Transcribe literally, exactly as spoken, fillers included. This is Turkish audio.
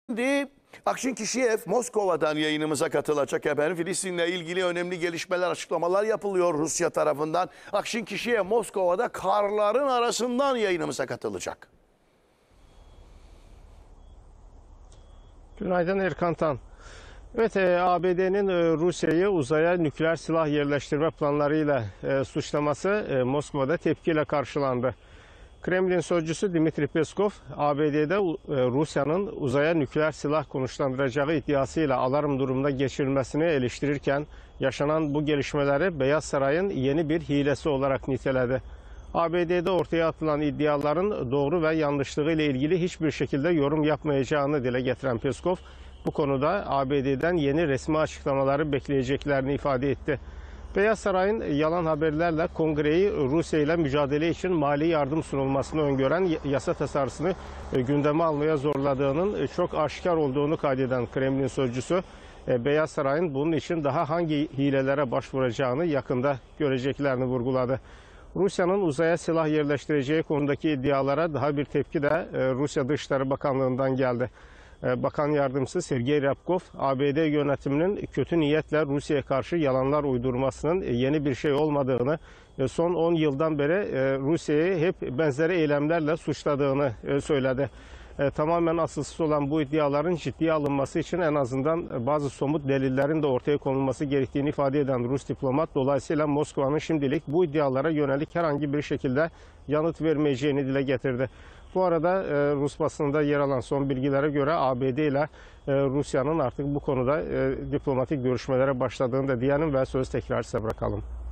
Şimdi Akşin Kişiyev Moskova'dan yayınımıza katılacak efendim. Filistin'le ilgili önemli gelişmeler, açıklamalar yapılıyor Rusya tarafından. Akşin Kişiyev Moskova'da karların arasından yayınımıza katılacak. Günaydın Erkan Tan. Evet, e, A B D'nin e, Rusya'yı uzaya nükleer silah yerleştirme planlarıyla e, suçlaması e, Moskova'da tepkiyle karşılandı. Kremlin sözcüsü Dmitri Peskov, A B D'de e, Rusya'nın uzaya nükleer silah konuşlandıracağı iddiasıyla alarm durumuna geçirilmesini eleştirirken yaşanan bu gelişmeleri Beyaz Saray'ın yeni bir hilesi olarak niteledi. A B D'de ortaya atılan iddiaların doğru ve yanlışlığı ile ilgili hiçbir şekilde yorum yapmayacağını dile getiren Peskov, bu konuda A B D'den yeni resmi açıklamaları bekleyeceklerini ifade etti. Beyaz Saray'ın yalan haberlerle Kongre'yi Rusya ile mücadele için mali yardım sunulmasını öngören yasa tasarısını gündeme almaya zorladığının çok aşikar olduğunu kaydeden Kremlin sözcüsü, Beyaz Saray'ın bunun için daha hangi hilelere başvuracağını yakında göreceklerini vurguladı. Rusya'nın uzaya silah yerleştireceği konudaki iddialara daha bir tepki de Rusya Dışişleri Bakanlığı'ndan geldi. Bakan Yardımcısı Sergey Ryabkov, A B D yönetiminin kötü niyetle Rusya'ya karşı yalanlar uydurmasının yeni bir şey olmadığını, son on yıldan beri Rusya'yı hep benzeri eylemlerle suçladığını söyledi. Tamamen asılsız olan bu iddiaların ciddiye alınması için en azından bazı somut delillerin de ortaya konulması gerektiğini ifade eden Rus diplomat, dolayısıyla Moskova'nın şimdilik bu iddialara yönelik herhangi bir şekilde yanıt vermeyeceğini dile getirdi. Bu arada Rus basınında yer alan son bilgilere göre A B D ile Rusya'nın artık bu konuda diplomatik görüşmelere başladığını da diyelim ve sözü tekrar size bırakalım.